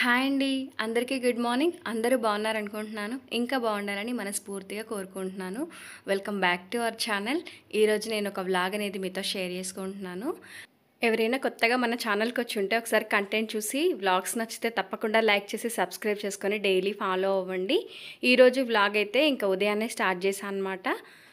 Hi అండి. అందరికీ good morning. అందరూ బాగున్నారనుకుంటున్నాను. ఇంకా బాగుండాలని మనస్ఫూర్తిగా కోరుకుంటున్నాను. Welcome back to our channel. ఈరోజు నేను ఒక వ్లాగ్ అనేది మీతో షేర్ చేసుకుంటున్నాను. ఎవరైనా కొత్తగా మన ఛానల్కి వచ్చి ఉంటే ఒకసారి కంటెంట్ చూసి వ్లాగ్స్ నచ్చితే తప్పకుండా లైక్ చేసి సబ్స్క్రైబ్ చేసుకొని డైలీ ఫాలో అవ్వండి. ఈరోజు వ్లాగ్ అయితే ఇంకా ఉదయాన్నే స్టార్ట్ చేశాను అనమాట.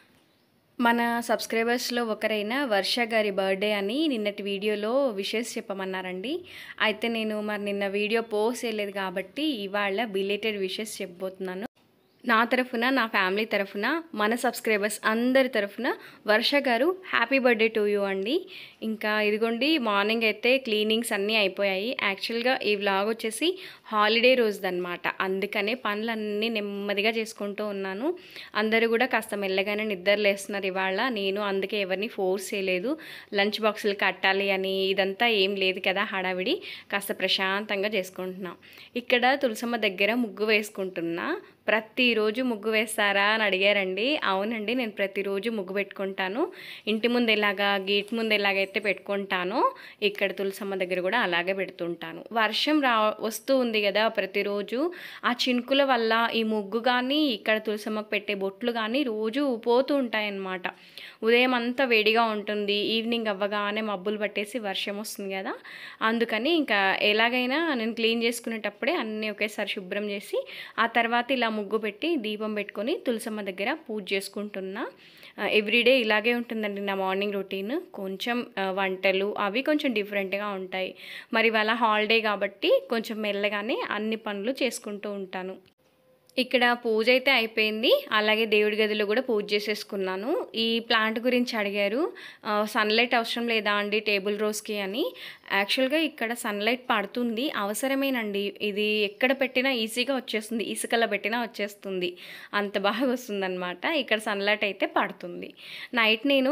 మన సబ్స్క్రైబర్స్లో ఒకరైన వర్ష గారి బర్త్డే అని నిన్నటి వీడియోలో విషెస్ చెప్పమన్నారండి. అయితే నేను నిన్న వీడియో పోస్ట్ చేయలేదు కాబట్టి ఇవాళ బిలేటెడ్ విషెస్ చెప్పబోతున్నాను. నా తరఫున, నా ఫ్యామిలీ తరఫున, మన సబ్స్క్రైబర్స్ అందరి తరఫున వర్ష గారు హ్యాపీ బర్త్డే టు యూ అండి. ఇంకా ఇదిగోండి మార్నింగ్ అయితే క్లీనింగ్స్ అన్నీ అయిపోయాయి. యాక్చువల్గా ఈ వ్లాగ్ వచ్చేసి హాలిడే రోజుదన్నమాట. అందుకనే పనులన్నీ నెమ్మదిగా చేసుకుంటూ ఉన్నాను. అందరూ కూడా కాస్త మెల్లగానే నిద్రలేస్తున్నారు ఇవాళ. నేను అందుకే ఎవరిని ఫోర్స్ చేయలేదు. లంచ్ బాక్సులు కట్టాలి అని ఇదంతా ఏం లేదు కదా హడావిడి. కాస్త ప్రశాంతంగా చేసుకుంటున్నాం. ఇక్కడ తులసమ్మ దగ్గర ముగ్గు వేసుకుంటున్నా. ప్రతిరోజు ముగ్గు వేస్తారా అని అడిగారండి. అవునండి, నేను ప్రతిరోజు ముగ్గు పెట్టుకుంటాను. ఇంటి ముందు ఎలాగా, గేట్ ముందు ఎలాగైతే పెట్టుకుంటానో ఇక్కడ తులసమ్మ దగ్గర కూడా అలాగే పెడుతుంటాను. వర్షం వస్తూ ఉంది కదా ప్రతిరోజు. ఆ చినుకుల వల్ల ఈ ముగ్గు కానీ ఇక్కడ తులసమ్మకు పెట్టే బొట్లు కానీ రోజు పోతూ ఉంటాయన్నమాట. ఉదయం అంతా వేడిగా ఉంటుంది, ఈవినింగ్ అవ్వగానే మబ్బులు పట్టేసి వర్షం వస్తుంది కదా. అందుకని ఇంకా ఎలాగైనా నేను క్లీన్ చేసుకునేటప్పుడే అన్నీ ఒకేసారి శుభ్రం చేసి ఆ తర్వాత ఇలా ముగ్గు పెట్టి దీపం పెట్టుకొని తులసమ్మ దగ్గర పూజ చేసుకుంటున్నా. ఎవ్రీడే ఇలాగే ఉంటుందండి నా మార్నింగ్ రొటీన్. కొంచెం వంటలు అవి కొంచెం డిఫరెంట్గా ఉంటాయి. మరి ఇవాళ హాలిడే కాబట్టి కొంచెం మెల్లగానే అన్ని పనులు చేసుకుంటూ ఉంటాను. ఇక్కడ పూజ అయితే అయిపోయింది. అలాగే దేవుడి గదిలో కూడా పూజ చేసేసుకున్నాను. ఈ ప్లాంట్ గురించి అడిగారు, సన్లైట్ అవసరం లేదా అండి టేబుల్ రోజ్కి అని. యాక్చువల్గా ఇక్కడ సన్లైట్ పడుతుంది, అవసరమేనండి. ఇది ఎక్కడ పెట్టినా ఈజీగా వచ్చేస్తుంది, ఇసుకలో పెట్టినా వచ్చేస్తుంది, అంత బాగా వస్తుందన్నమాట. ఇక్కడ సన్లైట్ అయితే పడుతుంది. నైట్ నేను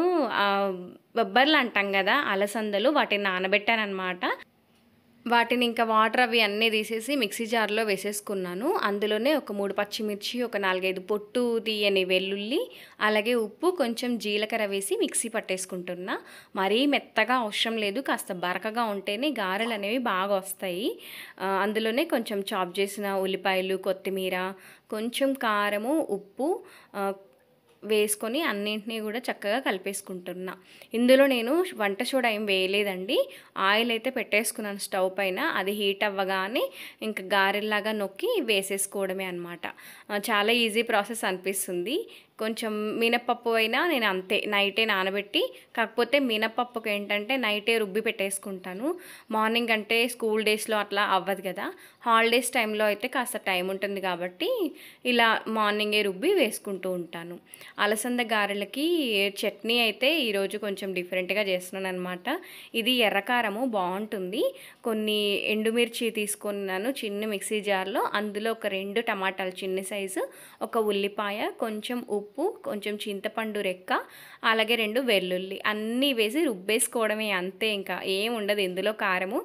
బొబ్బర్లు అంటాం కదా అలసందలు, వాటిని నానబెట్టానమాట. వాటిని ఇంకా వాటర్ అవి అన్నీ తీసేసి మిక్సీ జార్లో వేసేసుకున్నాను. అందులోనే ఒక 3 పచ్చిమిర్చి, ఒక 4-5 పొట్టు తీయని వెల్లుల్లి, అలాగే ఉప్పు, కొంచెం జీలకర్ర వేసి మిక్సీ పట్టేసుకుంటున్నా. మరీ మెత్తగా అవసరం లేదు, కాస్త బరకగా ఉంటేనే గారెలు అనేవి బాగా వస్తాయి. అందులోనే కొంచెం చాప్ చేసిన ఉల్లిపాయలు, కొత్తిమీర, కొంచెం కారము, ఉప్పు వేసుకొని అన్నింటినీ కూడా చక్కగా కలిపేసుకుంటున్నా. ఇందులో నేను వంట సోడా ఏం వేయలేదండి. ఆయిల్ అయితే పెట్టేసుకున్నాను స్టవ్ పైన. అది హీట్ అవ్వగానే ఇంకా గారెల్లాగా నొక్కి వేసేసుకోవడమే అనమాట. చాలా ఈజీ ప్రాసెస్ అనిపిస్తుంది. కొంచెం మినపప్పు అయినా నేను అంతే నైటే నానబెట్టి, కాకపోతే మినపప్పుకి ఏంటంటే నైటే రుబ్బి పెట్టేసుకుంటాను. మార్నింగ్ అంటే స్కూల్ డేస్లో అట్లా అవ్వదు కదా. హాలిడేస్ టైంలో అయితే కాస్త టైం ఉంటుంది కాబట్టి ఇలా మార్నింగే రుబ్బి వేసుకుంటూ ఉంటాను. అలసంద గారెలకి చట్నీ అయితే ఈరోజు కొంచెం డిఫరెంట్గా చేస్తున్నాను అనమాట. ఇది ఎర్రకారము బాగుంటుంది. కొన్ని ఎండుమిర్చి తీసుకున్నాను చిన్న మిక్సీ జార్లో. అందులో ఒక 2 టమాటాలు చిన్న సైజు, ఒక ఉల్లిపాయ, కొంచెం ఉప్పు, కొంచెం చింతపండు రెక్క, అలాగే 2 వెల్లుల్లి అన్నీ వేసి రుబ్బేసుకోవడమే అంతే. ఇంకా ఏం ఉండదు ఇందులో కారము.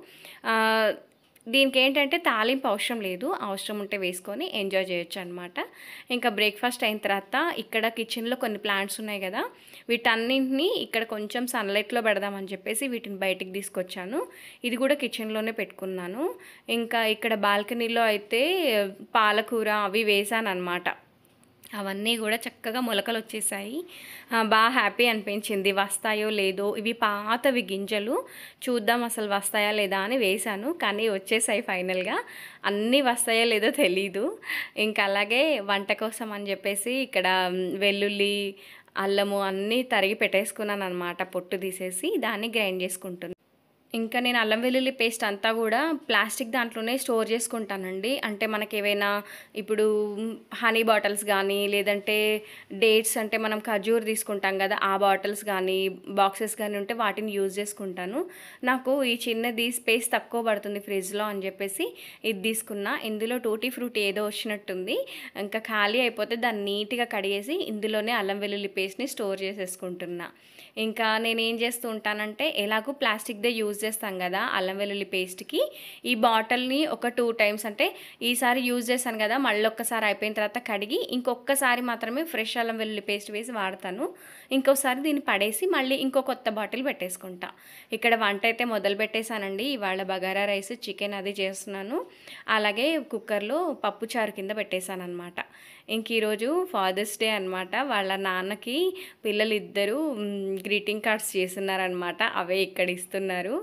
దీనికి ఏంటంటే తాలింపు అవసరం లేదు, అవసరం ఉంటే వేసుకొని ఎంజాయ్ చేయొచ్చు అనమాట. ఇంకా బ్రేక్ఫాస్ట్ అయిన తర్వాత ఇక్కడ కిచెన్లో కొన్ని ప్లాంట్స్ ఉన్నాయి కదా, వీటన్నింటినీ ఇక్కడ కొంచెం సన్లైట్లో పెడదామని చెప్పేసి వీటిని బయటికి తీసుకొచ్చాను. ఇది కూడా కిచెన్లోనే పెట్టుకున్నాను. ఇంకా ఇక్కడ బాల్కనీలో అయితే పాలకూర అవి వేసాను అనమాట. అవన్నీ కూడా చక్కగా మొలకలు వచ్చేసాయి. బాగా హ్యాపీ అనిపించింది. వస్తాయో లేదో, ఇవి పాతవి గింజలు, చూద్దాం అసలు వస్తాయా లేదా అని వేశాను. కానీ వచ్చేసాయి ఫైనల్గా. అన్నీ వస్తాయో లేదో తెలీదు. ఇంకా అలాగే వంట కోసం అని చెప్పేసి ఇక్కడ వెల్లుల్లి, అల్లము అన్నీ తరిగి పెట్టేసుకున్నాను అనమాట. పొట్టు తీసేసి దాన్ని గ్రైండ్ చేసుకుంటున్నాను. ఇంకా నేను అల్లం వెల్లుల్లి పేస్ట్ అంతా కూడా ప్లాస్టిక్ దాంట్లోనే స్టోర్ చేసుకుంటానండి. అంటే మనకి ఏవైనా ఇప్పుడు హనీ బాటిల్స్ కానీ, లేదంటే డేట్స్ అంటే మనం ఖజూర్ తీసుకుంటాం కదా ఆ బాటిల్స్ కానీ, బాక్సెస్ కానీ ఉంటే వాటిని యూజ్ చేసుకుంటాను. నాకు ఈ చిన్నది స్పేస్ తక్కువ పడుతుంది ఫ్రిడ్జ్లో అని చెప్పేసి ఇది తీసుకున్నా. ఇందులో టూటీ ఫ్రూటీ ఏదో వచ్చినట్టుంది. ఇంకా ఖాళీ అయిపోతే దాన్ని నీట్గా కడిగేసి ఇందులోనే అల్లం వెల్లుల్లి పేస్ట్ని స్టోర్ చేసేసుకుంటున్నా. ఇంకా నేను ఏం చేస్తూ ఉంటానంటే ఎలాగో ప్లాస్టిక్దే యూజ్ చేస్తాం కదా అల్లం వెల్లుల్లి పేస్ట్కి, ఈ బాటిల్ని ఒక 2 టైమ్స్, అంటే ఈసారి యూజ్ చేశాను కదా మళ్ళీ ఒక్కసారి అయిపోయిన తర్వాత కడిగి ఇంకొకసారి మాత్రమే ఫ్రెష్ అల్లం వెల్లుల్లి పేస్ట్ వేసి వాడతాను. ఇంకోసారి దీన్ని పడేసి మళ్ళీ ఇంకో కొత్త బాటిల్ పెట్టేసుకుంటా. ఇక్కడ వంట అయితే మొదలు పెట్టేశానండి. ఇవాళ బగారా రైస్, చికెన్ అది చేస్తున్నాను. అలాగే కుక్కర్లో పప్పు చారు కింద పెట్టేశాను అనమాట. ఇంక ఈరోజు ఫాదర్స్ డే అనమాట. వాళ్ళ నాన్నకి పిల్లలు ఇద్దరు గ్రీటింగ్ కార్డ్స్ చేస్తున్నారనమాట. అవే ఇక్కడ ఇస్తున్నారు.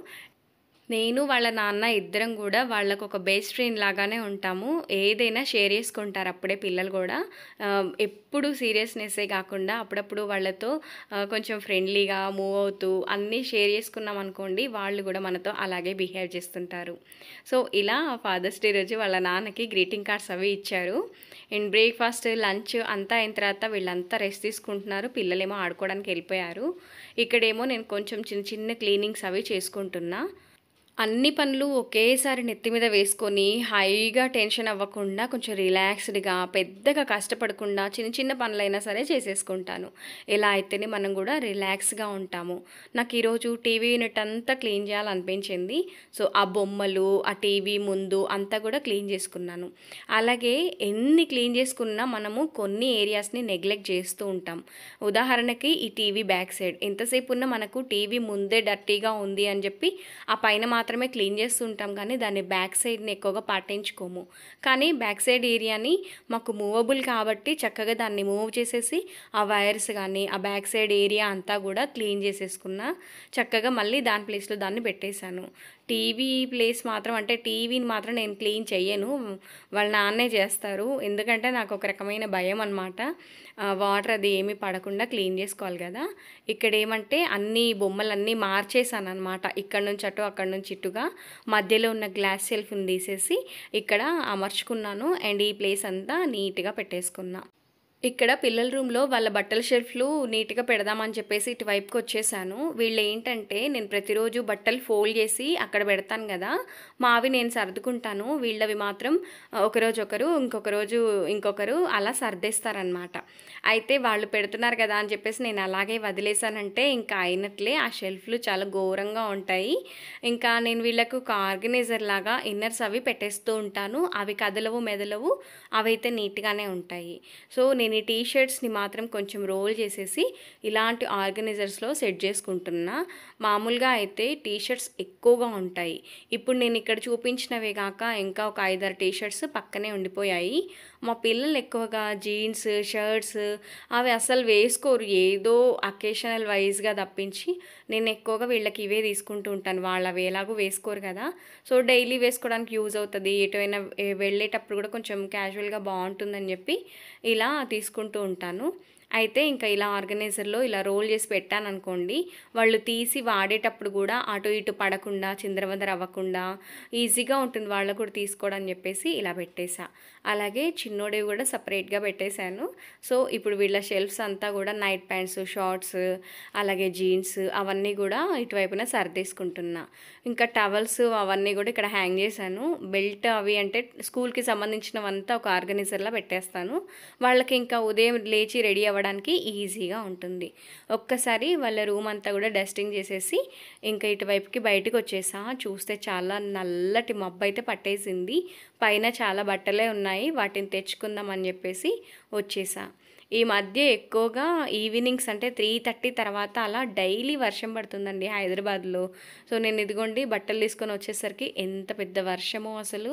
నేను వాళ్ళ నాన్న ఇద్దరం కూడా వాళ్ళకు ఒక బెస్ట్ ఫ్రెండ్ లాగానే ఉంటాము. ఏదైనా షేర్ చేసుకుంటారు అప్పుడే పిల్లలు కూడా. ఎప్పుడు సీరియస్నెస్సే కాకుండా అప్పుడప్పుడు వాళ్ళతో కొంచెం ఫ్రెండ్లీగా మూవ్ అవుతూ అన్నీ షేర్ చేసుకున్నాం అనుకోండి, వాళ్ళు కూడా మనతో అలాగే బిహేవ్ చేస్తుంటారు. సో ఇలా ఫాదర్స్ డే రోజు వాళ్ళ నాన్నకి గ్రీటింగ్ కార్డ్స్ అవి ఇచ్చారు. అండ్ బ్రేక్ఫాస్ట్, లంచ్ అంతా అయిన తర్వాత వీళ్ళంతా రెస్ట్ తీసుకుంటున్నారు. పిల్లలేమో ఆడుకోవడానికి వెళ్ళిపోయారు. ఇక్కడేమో నేను కొంచెం చిన్న చిన్న క్లీనింగ్స్ అవి చేసుకుంటున్నా. అన్ని పనులు ఒకేసారి నెత్తి మీద వేసుకొని హాయిగా టెన్షన్ అవ్వకుండా కొంచెం రిలాక్స్డ్గా పెద్దగా కష్టపడకుండా చిన్న చిన్న పనులైనా సరే చేసేసుకుంటాను. ఇలా అయితేనే మనం కూడా రిలాక్స్గా ఉంటాము. నాకు ఈరోజు టీవీ యూనిట్ అంతా క్లీన్ చేయాలనిపించింది. సో ఆ బొమ్మలు, ఆ టీవీ ముందు అంతా కూడా క్లీన్ చేసుకున్నాను. అలాగే ఎన్ని క్లీన్ చేసుకున్నా మనము కొన్ని ఏరియాస్ని నెగ్లెక్ట్ చేస్తూ ఉంటాం. ఉదాహరణకి ఈ టీవీ బ్యాక్ సైడ్ ఎంతసేపు ఉన్నా మనకు టీవీ ముందే డర్టీగా ఉంది అని చెప్పి ఆ పైన మాత్రమే క్లీన్ చేస్తుంటాం, కానీ దాన్ని బ్యాక్ సైడ్ని ఎక్కువగా పట్టించుకోము. కానీ బ్యాక్ సైడ్ ఏరియాని మాకు మూవబుల్ కాబట్టి చక్కగా దాన్ని మూవ్ చేసేసి ఆ వైర్స్ కానీ ఆ బ్యాక్ సైడ్ ఏరియా అంతా కూడా క్లీన్ చేసేసుకున్నా. చక్కగా మళ్ళీ దాని ప్లేస్లో దాన్ని పెట్టేశాను. టీవీ ప్లేస్ మాత్రం, అంటే టీవీని మాత్రం నేను క్లీన్ చెయ్యను, వాళ్ళ నాన్నే చేస్తారు. ఎందుకంటే నాకు ఒక రకమైన భయం అనమాట. వాటర్ అది ఏమీ పడకుండా క్లీన్ చేసుకోవాలి కదా. ఇక్కడ ఏమంటే అన్ని బొమ్మలన్నీ మార్చేసాను అనమాట. ఇక్కడ నుంచి అటు, అక్కడ నుంచి ఇటుగా మధ్యలో ఉన్న గ్లాస్ షెల్ఫ్ని తీసేసి ఇక్కడ అమర్చుకున్నాను. అండ్ ఈ ప్లేస్ అంతా నీట్గా పెట్టేసుకున్నా. ఇక్కడ పిల్లల రూమ్లో వాళ్ళ బట్టల షెల్ఫ్లు నీట్గా పెడదామని చెప్పేసి ఇటువైపుకి వచ్చేసాను. వీళ్ళు ఏంటంటే నేను ప్రతిరోజు బట్టలు ఫోల్డ్ చేసి అక్కడ పెడతాను కదా, మావి నేను సర్దుకుంటాను. వీళ్ళవి మాత్రం ఒకరోజు ఒకరు, ఇంకొక రోజు ఇంకొకరు అలా సర్దేస్తారనమాట. అయితే వాళ్ళు పెడుతున్నారు కదా అని చెప్పేసి నేను అలాగే వదిలేసానంటే ఇంకా అయినట్లే. ఆ షెల్ఫ్లు చాలా ఘోరంగా ఉంటాయి. ఇంకా నేను వీళ్ళకు ఒక ఆర్గనైజర్ లాగా ఇన్నర్స్ అవి పెట్టేస్తూ ఉంటాను. అవి కదలవు మెదలవు, అవైతే నీట్గానే ఉంటాయి. సో నేను ఈ టీషర్ట్స్ని మాత్రం కొంచెం రోల్ చేసేసి ఇలాంటి ఆర్గనైజర్స్లో సెట్ చేసుకుంటున్నా. మామూలుగా అయితే టీషర్ట్స్ ఎక్కువగా ఉంటాయి. ఇప్పుడు నేను ఇక్కడ చూపించినవే కాక ఇంకా ఒక 5-6 టీషర్ట్స్ పక్కనే ఉండిపోయాయి. మా పిల్లలు ఎక్కువగా జీన్స్, షర్ట్స్ అవి అసలు వేసుకోరు, ఏదో అకేషనల్ వైజ్గా తప్పించి. నేను ఎక్కువగా వీళ్ళకి ఇవే తీసుకుంటూ ఉంటాను. వాళ్ళు అవి ఎలాగో వేసుకోరు కదా, సో డైలీ వేసుకోవడానికి యూజ్ అవుతుంది, ఎటువైనా వెళ్ళేటప్పుడు కూడా కొంచెం క్యాజువల్గా బాగుంటుందని చెప్పి ఇలా తీసుకుంటూ ఉంటాను. అయితే ఇంకా ఇలా ఆర్గనైజర్లో ఇలా రోల్ చేసి పెట్టాను అనుకోండి, వాళ్ళు తీసి వాడేటప్పుడు కూడా అటు ఇటు పడకుండా చిందరవందర అవ్వకుండా ఈజీగా ఉంటుంది వాళ్ళకు కూడా తీసుకోవడం అని చెప్పేసి ఇలా పెట్టేశా. అలాగే చిన్నోడివి కూడా సపరేట్గా పెట్టేశాను. సో ఇప్పుడు వీళ్ళ షెల్ఫ్స్ అంతా కూడా నైట్ ప్యాంట్స్, షార్ట్స్, అలాగే జీన్స్ అవన్నీ కూడా ఇటువైపున సర్దేసుకుంటున్నా. ఇంకా టవల్స్ అవన్నీ కూడా ఇక్కడ హ్యాంగ్ చేశాను. బెల్ట్ అవి అంటే స్కూల్కి సంబంధించినవంతా ఒక ఆర్గనైజర్లో పెట్టేస్తాను. వాళ్ళకి ఇంకా ఉదయం లేచి రెడీ అవ్వడానికి ఈజీగా ఉంటుంది. ఒక్కసారి వాళ్ళ రూమ్ అంతా కూడా డస్టింగ్ చేసేసి ఇంకా ఇటువైపుకి బయటకు వచ్చేసా. చూస్తే చాలా నల్లటి మబ్బు అయితే పట్టేసింది. పైన చాలా బట్టలే ఉన్నాయి, వాటిని తెచ్చుకుందాం అని చెప్పేసి వచ్చేసా. ఈ మధ్య ఎక్కువగా ఈవినింగ్స్ అంటే 3:30 తర్వాత అలా డైలీ వర్షం పడుతుందండి హైదరాబాద్లో. సో నేను ఇదిగోండి బట్టలు తీసుకొని వచ్చేసరికి ఎంత పెద్ద వర్షమో అసలు.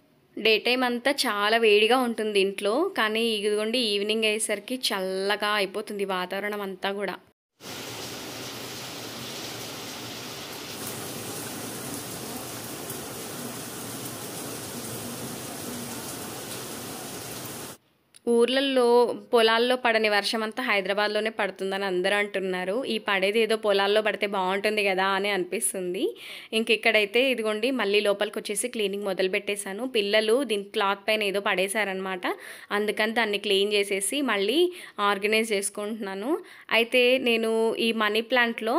డే టైం అంతా చాలా వేడిగా ఉంటుంది ఇంట్లో, కానీ ఇదిగోండి ఈవినింగ్ అయ్యేసరికి చల్లగా అయిపోతుంది వాతావరణం అంతా కూడా. ఊర్లల్లో పొలాల్లో పడని వర్షం అంతా హైదరాబాద్లోనే పడుతుందని అందరూ అంటున్నారు. ఈ పడేది ఏదో పొలాల్లో పడితే బాగుంటుంది కదా అని అనిపిస్తుంది. ఇంక ఇక్కడైతే ఇదిగోండి మళ్ళీ లోపలికి వచ్చేసి క్లీనింగ్ మొదలు పెట్టేశాను. పిల్లలు దీని క్లాత్ పైన ఏదో పడేశారనమాట, అందుకని దాన్ని క్లీన్ చేసేసి మళ్ళీ ఆర్గనైజ్ చేసుకుంటున్నాను. అయితే నేను ఈ మనీ ప్లాంట్లో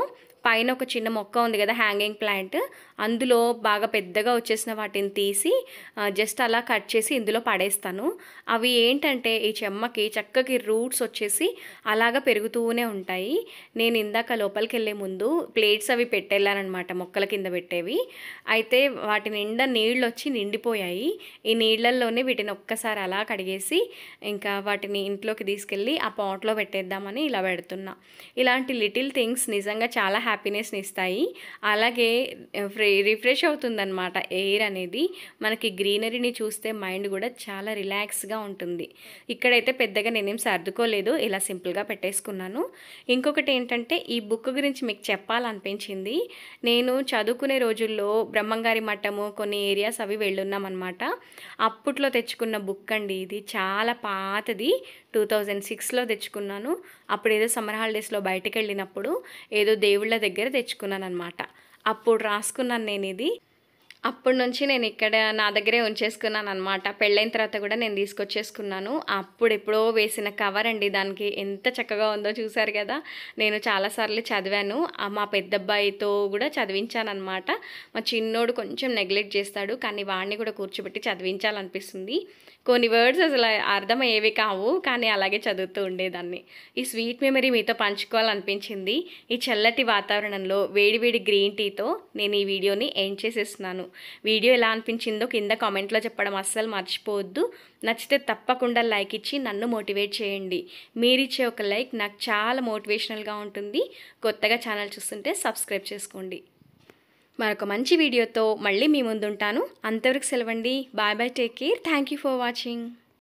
పైన ఒక చిన్న మొక్క ఉంది కదా హ్యాంగింగ్ ప్లాంట్, అందులో బాగా పెద్దగా వచ్చేసిన వాటిని తీసి జస్ట్ అలా కట్ చేసి ఇందులో పడేస్తాను. అవి ఏంటంటే ఈ చెమ్మకి చక్కకి రూట్స్ వచ్చేసి అలాగా పెరుగుతూనే ఉంటాయి. నేను ఇందాక లోపలికి వెళ్ళే ముందు ప్లేట్స్ అవి పెట్టెళ్ళానమాట, మొక్కల కింద పెట్టేవి. అయితే వాటి నిండా నీళ్ళు వచ్చి నిండిపోయాయి. ఈ నీళ్ళల్లోనే వీటిని ఒక్కసారి అలా కడిగేసి ఇంకా వాటిని ఇంట్లోకి తీసుకెళ్ళి ఆ పాట్లో పెట్టేద్దామని ఇలా పెడుతున్నా. ఇలాంటి లిటిల్ థింగ్స్ నిజంగా చాలా హ్యాపీనెస్ని ఇస్తాయి. అలాగే రిఫ్రెష్ అవుతుందన్నమాట ఎయిర్ అనేది. మనకి గ్రీనరీని చూస్తే మైండ్ కూడా చాలా రిలాక్స్గా ఉంటుంది. ఇక్కడైతే పెద్దగా నేనేం సర్దుకోలేదు, ఇలా సింపుల్గా పెట్టేసుకున్నాను. ఇంకొకటి ఏంటంటే ఈ బుక్ గురించి మీకు చెప్పాలనిపించింది. నేను చదువుకునే రోజుల్లో బ్రహ్మంగారి మఠము కొన్ని ఏరియాస్ అవి వెళ్ళున్నామన్నమాట. అప్పట్లో తెచ్చుకున్న బుక్ అండి ఇది. చాలా పాతది, 2006లో తెచ్చుకున్నాను. అప్పుడు ఏదో సమ్మర్ హాలిడేస్లో బయటకు వెళ్ళినప్పుడు ఏదో దేవుళ్ళ దగ్గర తెచ్చుకున్నాను అనమాట. అప్పుడు రాసుకున్నాను నేను ఇది. అప్పటి నుంచి నేను ఇక్కడ నా దగ్గరే ఉంచేసుకున్నాను అనమాట. పెళ్ళైన తర్వాత కూడా నేను తీసుకొచ్చేసుకున్నాను. అప్పుడు ఎప్పుడో వేసిన కవర్ అండి, దానికి ఎంత చక్కగా ఉందో చూసారు కదా. నేను చాలాసార్లు చదివాను, మా పెద్దబ్బాయితో కూడా చదివించాను అనమాట. మా చిన్నోడు కొంచెం నెగ్లెక్ట్ చేస్తాడు, కానీ వాడిని కూడా కూర్చోబెట్టి చదివించాలనిపిస్తుంది. కొన్ని వర్డ్స్ అసలు అర్థమయ్యేవి కావు, కానీ అలాగే చదువుతూ ఉండేదాన్ని. ఈ స్వీట్ మెమరీ మీతో పంచుకోవాలనిపించింది. ఈ చల్లటి వాతావరణంలో వేడివేడి గ్రీన్ టీతో నేను ఈ వీడియోని ఎండ్ చేసేస్తున్నాను. వీడియో ఎలా అనిపించిందో కింద కామెంట్లో చెప్పడం అస్సలు మర్చిపోవద్దు. నచ్చితే తప్పకుండా లైక్ ఇచ్చి నన్ను మోటివేట్ చేయండి. మీరిచ్చే ఒక లైక్ నాకు చాలా మోటివేషనల్గా ఉంటుంది. కొత్తగా ఛానల్ చూస్తుంటే సబ్స్క్రైబ్ చేసుకోండి. మరొక మంచి వీడియోతో మళ్ళీ మీ ముందుంటాను. అంతవరకు సెలవండి. Bye bye, take care. Thank you for watching.